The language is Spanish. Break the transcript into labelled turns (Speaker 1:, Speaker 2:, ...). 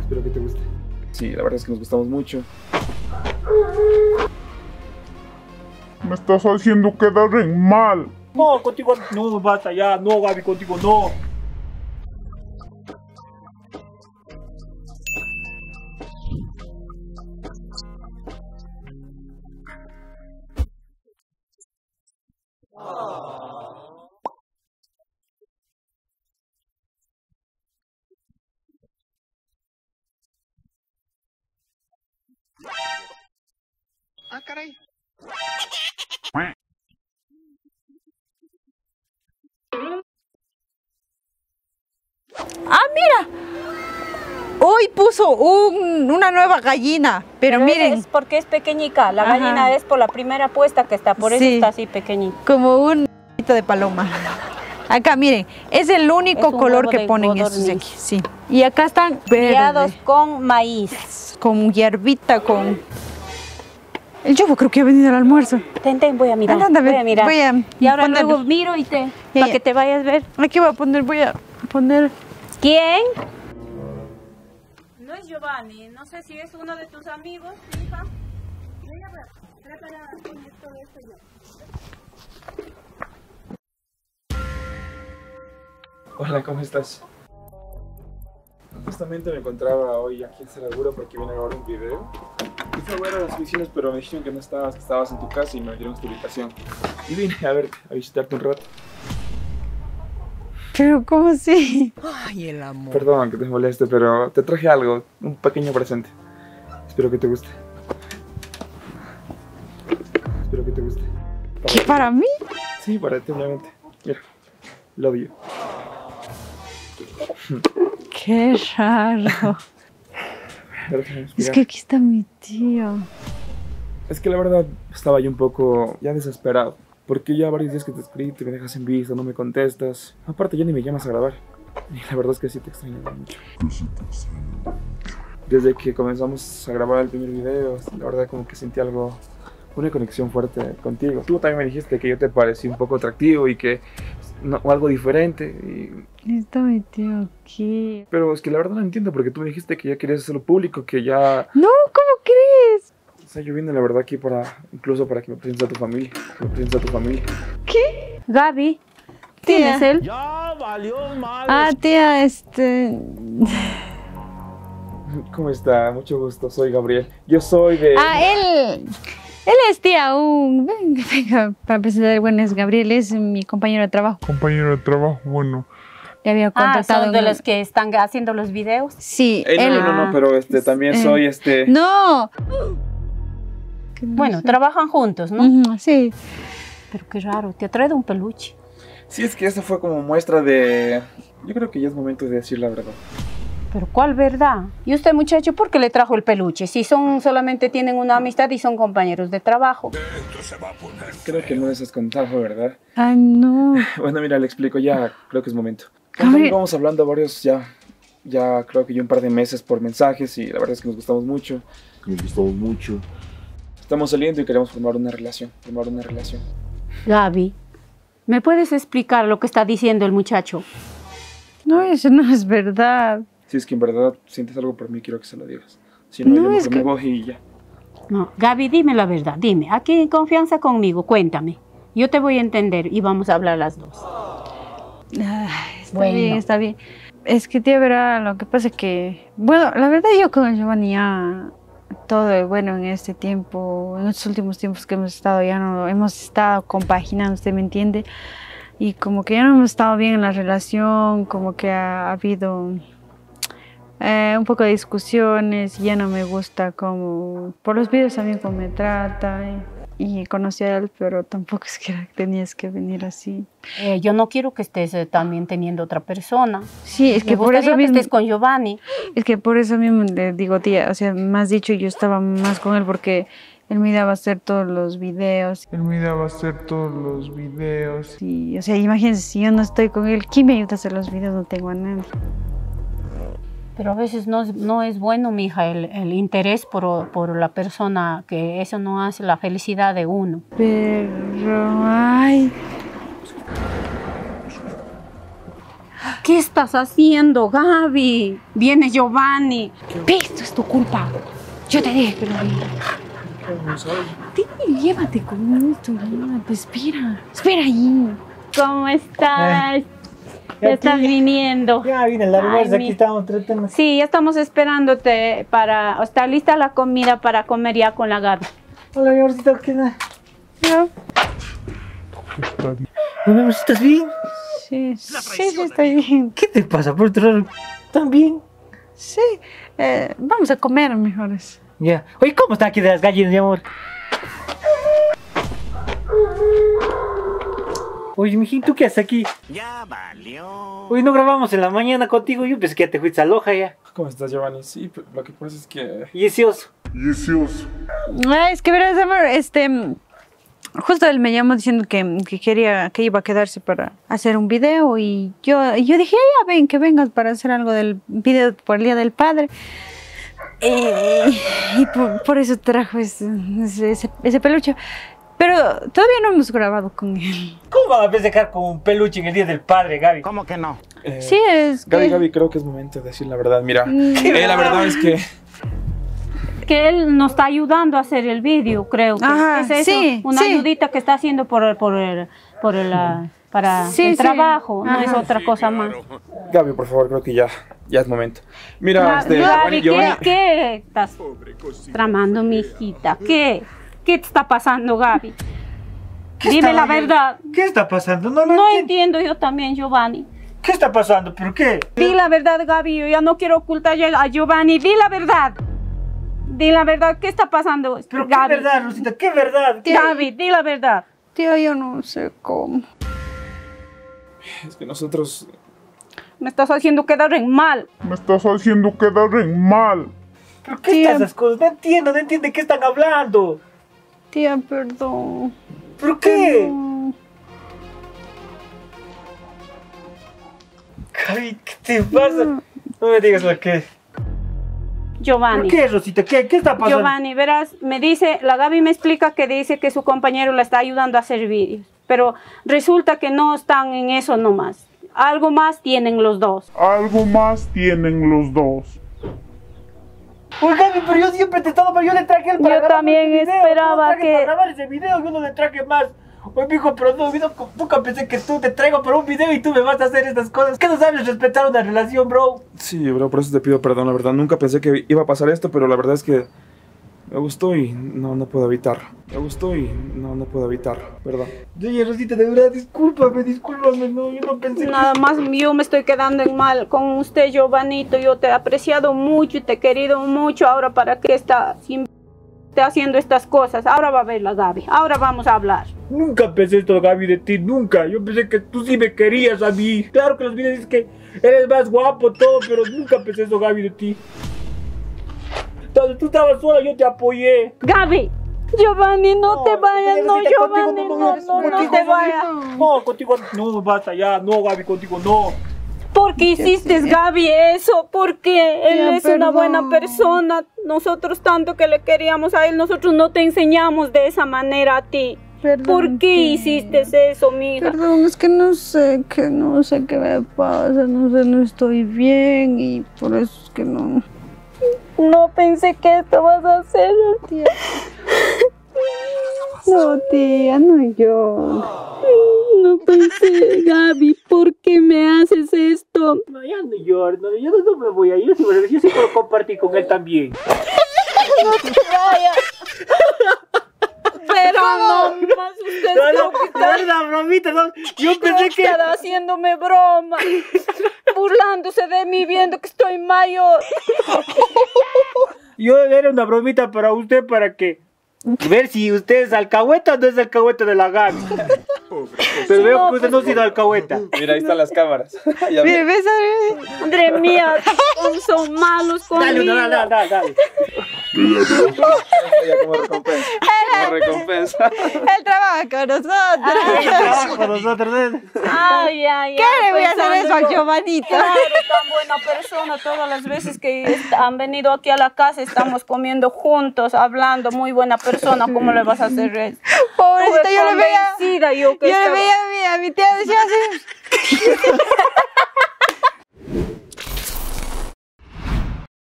Speaker 1: Espero que te guste. Sí, la verdad es que nos gustamos mucho.
Speaker 2: Me estás haciendo quedar en mal.
Speaker 3: No, contigo no, basta ya. No, Gaby, contigo no.
Speaker 4: Ah, caray.
Speaker 5: Ah, mira. Hoy puso una nueva gallina, pero miren.
Speaker 6: Es porque es pequeñica. La
Speaker 5: Ajá.
Speaker 6: gallina es por la primera puesta que está, por eso
Speaker 5: Sí.
Speaker 6: está así pequeñita.
Speaker 5: Como un de paloma. Acá, miren, es el único
Speaker 6: Es un
Speaker 5: color
Speaker 6: huevo
Speaker 5: que
Speaker 6: de
Speaker 5: ponen estos de
Speaker 6: codorniz.
Speaker 5: aquí. Sí. Y acá están
Speaker 6: Criados
Speaker 5: verdes,
Speaker 6: con maíz.
Speaker 5: con hierbita, con... El yobo creo que ha venido al almuerzo.
Speaker 6: Ten, voy a mirar.
Speaker 5: Anda,
Speaker 6: voy a mirar.
Speaker 5: voy a
Speaker 6: y ahora
Speaker 5: poner-
Speaker 6: luego miro y
Speaker 5: Ya,
Speaker 6: para
Speaker 5: ya.
Speaker 6: que te vayas a ver.
Speaker 5: Aquí voy a poner...
Speaker 6: ¿Quién? No es Giovanni, no sé si es uno de tus amigos, hija. Prepara todo esto ya.
Speaker 1: Hola, ¿cómo estás? Justamente me encontraba hoy aquí en Saraguro porque vine a grabar un video. Y fui a ver a las oficinas, pero me dijeron que no estabas, que estabas en tu casa y me dieron tu ubicación. Y vine a verte, a visitarte un rato.
Speaker 5: Pero, ¿cómo así?
Speaker 4: Ay, el amor.
Speaker 1: Perdón que te moleste, pero te traje algo, un pequeño presente. Espero que te guste. Espero que te guste.
Speaker 5: ¿Qué, para mí?
Speaker 1: Sí, para ti, obviamente. Mira, love you.
Speaker 5: Qué raro.
Speaker 1: Déjame
Speaker 5: Es
Speaker 1: explicar.
Speaker 5: que aquí está mi tío.
Speaker 1: Es que la verdad estaba yo un poco ya desesperado. Porque ya varios días que te escribí, te me dejas en visto, no me contestas. Aparte ya ni me llamas a grabar. Y la verdad es que sí te extraño mucho. Desde que comenzamos a grabar el primer video, la verdad como que sentí algo, una conexión fuerte contigo. Tú también me dijiste que yo te parecí un poco atractivo y que o algo diferente.
Speaker 5: Está mi tío aquí.
Speaker 1: Pero es que la verdad no entiendo porque tú me dijiste que ya querías hacerlo público, que ya...
Speaker 5: No, ¿cómo crees?
Speaker 1: O sea, yo vine la verdad aquí incluso para que me presentes a tu familia. Que me presentes a tu familia.
Speaker 5: ¿Qué?
Speaker 6: Gaby, ¿quién
Speaker 5: Tía.
Speaker 6: es él?
Speaker 3: Ya valió mal.
Speaker 5: Ah, tía,
Speaker 1: ¿Cómo está? Mucho gusto, soy Gabriel. Yo soy de...
Speaker 5: Ah, él es tía aún. Venga, para presentar, bueno, es Gabriel, es mi compañero de trabajo.
Speaker 2: Compañero de trabajo, bueno.
Speaker 5: Le había contratado
Speaker 6: son de
Speaker 5: en-
Speaker 6: los que están haciendo los videos.
Speaker 5: Sí,
Speaker 1: no,
Speaker 5: él...
Speaker 1: no, pero también soy
Speaker 5: ¡No!
Speaker 6: Bueno, trabajan juntos, ¿no?
Speaker 5: Ujú, sí.
Speaker 6: Pero qué raro, te ha traído un peluche.
Speaker 1: Sí, es que esta fue como muestra de... Yo creo que ya es momento de decir la verdad.
Speaker 6: Pero ¿cuál verdad? ¿Y usted, muchacho, por qué le trajo el peluche? Si solamente tienen una amistad y son compañeros de trabajo.
Speaker 1: Creo que no les has contado, ¿verdad?
Speaker 5: Ay, no.
Speaker 1: Bueno, mira, le explico ya, creo que es momento.
Speaker 5: Gabriel.
Speaker 1: Vamos hablando varios ya creo que un par de meses por mensajes y la verdad es que nos gustamos mucho. Estamos saliendo y queremos formar una relación,
Speaker 6: Gaby, ¿me puedes explicar lo que está diciendo el muchacho?
Speaker 5: No, eso no es verdad.
Speaker 1: Si es que en verdad sientes algo por mí, quiero que se lo digas. Si no,
Speaker 5: No,
Speaker 1: yo
Speaker 5: es
Speaker 1: mejor
Speaker 5: que-
Speaker 1: me voy y ya.
Speaker 6: No, Gaby, dime la verdad, dime. Aquí en confianza conmigo, cuéntame. Yo te voy a entender y vamos a hablar las dos.
Speaker 5: Ay, está
Speaker 6: Bueno.
Speaker 5: bien, está bien. Es que, tía, verá, lo que pasa es que... Bueno, la verdad yo con Giovanni ya... Todo, bueno, en este tiempo, en estos últimos tiempos que hemos estado, ya no hemos estado compaginando, ¿usted me entiende? Y como que ya no hemos estado bien en la relación, como que ha habido un poco de discusiones, y ya no me gusta como... Por los videos también como me trata, y conocí a él, pero tampoco es que tenías que venir así.
Speaker 6: Yo no quiero que estés también teniendo otra persona.
Speaker 5: Sí, es
Speaker 6: Me
Speaker 5: que por
Speaker 6: gustaría
Speaker 5: eso
Speaker 6: que
Speaker 5: mismo...
Speaker 6: estés con Giovanni.
Speaker 5: Es que por eso mismo le digo, tía, o sea, me has dicho, yo estaba más con él porque él me daba a hacer todos los videos.
Speaker 2: Él me daba a hacer todos los videos.
Speaker 5: Y, o sea, imagínense, si yo no estoy con él, ¿quién me ayuda a hacer los videos? No tengo a nadie.
Speaker 6: Pero a veces no es bueno, mija, el interés por la persona, que eso no hace la felicidad de uno.
Speaker 5: Pero, ay...
Speaker 6: ¿Qué estás haciendo, Gaby? Viene Giovanni. Esto es tu culpa. Yo te dije que lo vi. Llévate con esto, llévate. Espera ahí. ¿Cómo estás? Ya estás viniendo.
Speaker 7: Ya vine el almuerzo, aquí estamos tratando.
Speaker 6: Sí, ya estamos esperándote para... Está lista la comida para comer ya con la Gaby.
Speaker 7: Hola, mi amorcito, ¿qué tal?
Speaker 6: ¿No?
Speaker 7: Mi amorcito, ¿estás bien?
Speaker 5: Sí, estoy bien.
Speaker 7: ¿Qué te pasa por otro lado? ¿Están bien?
Speaker 5: Sí, vamos a comer mejores.
Speaker 7: Ya. Oye, ¿cómo están aquí de las gallinas, mi amor? Oye, mijín, ¿tú qué haces aquí?
Speaker 4: Ya valió.
Speaker 7: Hoy no grabamos en la mañana contigo, yo pensé que ya te fuiste a Loja ya.
Speaker 1: ¿Cómo estás, Giovanni? Sí, pero lo que pasa es que...
Speaker 7: Y ese oso.
Speaker 5: Es que verás, amor, justo él me llamó diciendo que iba a quedarse para hacer un video y yo dije, ya ven, que vengas para hacer algo del video por el Día del Padre. Y por eso trajo ese peluche. Pero todavía no hemos grabado con él.
Speaker 7: ¿Cómo van a festejar con un peluche en el Día del Padre, Gaby?
Speaker 4: ¿Cómo que no?
Speaker 5: Sí, es que...
Speaker 1: Gaby, creo que es momento de decir la verdad. Mira, la verdad es que...
Speaker 6: Que él nos está ayudando a hacer el vídeo, creo. Que
Speaker 5: Ajá,
Speaker 6: es eso,
Speaker 5: sí,
Speaker 6: una
Speaker 5: sí.
Speaker 6: ayudita que está haciendo para
Speaker 5: Sí,
Speaker 6: el
Speaker 5: sí.
Speaker 6: trabajo, no
Speaker 5: Ajá.
Speaker 6: es otra cosa más.
Speaker 1: Gaby, por favor, creo que ya es momento. Mira,
Speaker 6: Gaby,
Speaker 1: Giovanni...
Speaker 6: ¿qué estás tramando, mi hijita? ¿Qué te está pasando, Gaby? Dime la verdad.
Speaker 7: ¿Qué está pasando? No
Speaker 6: No
Speaker 7: entiendo.
Speaker 6: entiendo yo también, Giovanni.
Speaker 7: ¿Qué está pasando? ¿Pero qué?
Speaker 6: Di la verdad, Gaby, yo ya no quiero ocultar a Giovanni. Di la verdad. Di la verdad, ¿qué está pasando?
Speaker 7: ¿Pero
Speaker 6: Gaby?
Speaker 7: qué verdad, Rosita? ¿Qué verdad?
Speaker 6: Gaby, di la verdad.
Speaker 5: Tío, yo no sé cómo.
Speaker 1: Es que nosotros...
Speaker 6: Me estás haciendo quedar en mal.
Speaker 2: Me estás haciendo quedar en mal.
Speaker 7: ¿Pero qué están esas cosas? No entiendo de qué están hablando.
Speaker 5: Tía, perdón.
Speaker 7: ¿Pero qué? Gaby, ¿qué te pasa? No me digas lo que es.
Speaker 6: Giovanni.
Speaker 7: ¿Por qué, Rosita? ¿Qué está pasando?
Speaker 6: Giovanni, verás, la Gaby me explica que dice que su compañero la está ayudando a hacer vídeos, pero resulta que no están en eso nomás. Algo más tienen los dos.
Speaker 2: Algo más tienen los dos.
Speaker 7: Pues Gaby, pero yo siempre te he estado, pero yo le traje el para
Speaker 6: Yo
Speaker 7: grabar
Speaker 6: también
Speaker 7: ese video,
Speaker 6: esperaba
Speaker 7: yo le traje
Speaker 6: que-
Speaker 7: para grabar ese video, yo no le traje más. Oye, mijo, pero no, nunca pensé que tú te traigo para un video y tú me vas a hacer estas cosas. ¿Qué no sabes respetar una relación, bro?
Speaker 1: Sí, bro, por eso te pido perdón, la verdad. Nunca pensé que iba a pasar esto, pero la verdad es que me gustó y no puedo evitarlo. Me gustó y no puedo evitarlo, perdón.
Speaker 7: Oye, Rosita, de verdad, discúlpame, no, yo no pensé
Speaker 6: Nada más yo me estoy quedando en mal con usted, Giovanito. Yo te he apreciado mucho y te he querido mucho. Ahora, ¿para qué está haciendo estas cosas? Ahora va a ver la Gaby. Ahora vamos a hablar.
Speaker 3: Nunca pensé esto, Gaby, de ti, nunca. Yo pensé que tú sí me querías a mí. Claro que los videos dicen que eres más guapo, todo, pero nunca pensé esto, Gaby, de ti. Cuando tú estabas sola, yo te apoyé.
Speaker 6: Gaby, Giovanni, no te vayas, no,
Speaker 3: Rosita,
Speaker 6: Giovanni, no te vayas.
Speaker 3: No, contigo no, basta ya. No, Gaby, contigo no.
Speaker 6: ¿Por qué hiciste, Gaby, eso? Porque él
Speaker 5: Tía,
Speaker 6: es una
Speaker 5: perdón.
Speaker 6: buena persona. Nosotros tanto que le queríamos a él, nosotros no te enseñamos de esa manera a ti.
Speaker 5: Perdón,
Speaker 6: ¿Por qué
Speaker 5: tía.
Speaker 6: hiciste eso, mija?
Speaker 5: Perdón, es que no sé qué me pasa, no estoy bien y por eso es que no.
Speaker 6: No pensé que esto vas a hacer, tía. No, tía, no yo. No pensé, Gaby, ¿por qué me haces esto?
Speaker 3: No, ya no llores, no, yo no me voy a ir. Yo sí puedo compartir con él también.
Speaker 6: No te vayas. Pero no más usted creo que está,
Speaker 3: una bromita, no. Yo pensé que...
Speaker 6: está haciéndome broma, burlándose de mí viendo que estoy mayor.
Speaker 3: Yo era una bromita para usted, para que... Ver si usted es alcahueta o no es alcahueta de la Gaby. Pero veo que usted no ha sido alcahueta.
Speaker 1: Mira, ahí están las cámaras. Ya
Speaker 5: Mire,
Speaker 1: ves.
Speaker 5: ves,
Speaker 6: Madre mía, son malos
Speaker 3: Dale,
Speaker 6: conmigo.
Speaker 3: dale.
Speaker 1: Ya como recompensa. Como recompensa.
Speaker 5: él trabaja con nosotros.
Speaker 7: con nosotros, ¿eh?
Speaker 6: Ay, ay,
Speaker 5: ¿Qué le voy a hacer eso a Giovanito?
Speaker 6: Claro, tan buena persona. Todas las veces que han venido aquí a la casa estamos comiendo juntos, hablando. Muy buena persona. ¿Cómo le vas a hacer eso?
Speaker 5: Pobrecita,
Speaker 6: Estuve
Speaker 5: yo le veía.
Speaker 6: convencida yo que
Speaker 5: Yo le
Speaker 6: estaba-
Speaker 5: veía a mi tía, decía así.